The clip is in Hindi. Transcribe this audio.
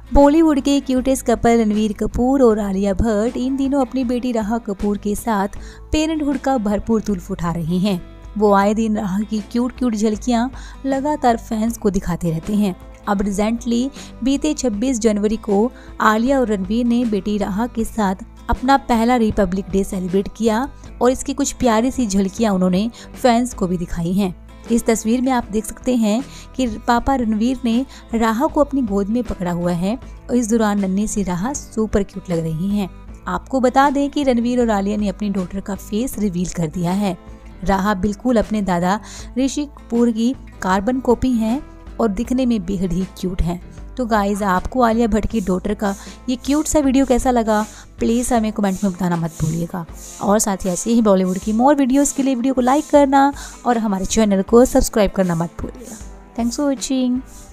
बॉलीवुड के क्यूटेस्ट कपल रणवीर कपूर और आलिया भट्ट इन दिनों अपनी बेटी राहा कपूर के साथ पेरेंटहुड का भरपूर लुत्फ उठा रही हैं। वो आए दिन राहा की क्यूट झलकियां लगातार फैंस को दिखाते रहते हैं। अब रिसेंटली बीते 26 जनवरी को आलिया और रणवीर ने बेटी राहा के साथ अपना पहला रिपब्लिक डे सेलिब्रेट किया और इसकी कुछ प्यारी सी झलकियां उन्होंने फैंस को भी दिखाई हैं। इस तस्वीर में आप देख सकते हैं कि पापा रणवीर ने राहा को अपनी गोद में पकड़ा हुआ है और इस दौरान नन्ही सी राहा सुपर क्यूट लग रही हैं। आपको बता दें कि रणवीर और आलिया ने अपनी डॉटर का फेस रिवील कर दिया है। राहा बिल्कुल अपने दादा ऋषि कपूर की कार्बन कॉपी है और दिखने में बेहद ही क्यूट है। तो गाइज, आपको आलिया भट्ट की डॉटर का ये क्यूट सा वीडियो कैसा लगा, प्लीज़ हमें कमेंट में बताना मत भूलिएगा। और साथ ही ऐसे ही बॉलीवुड की मोर वीडियोस के लिए वीडियो को लाइक करना और हमारे चैनल को सब्सक्राइब करना मत भूलिएगा। Thanks for watching.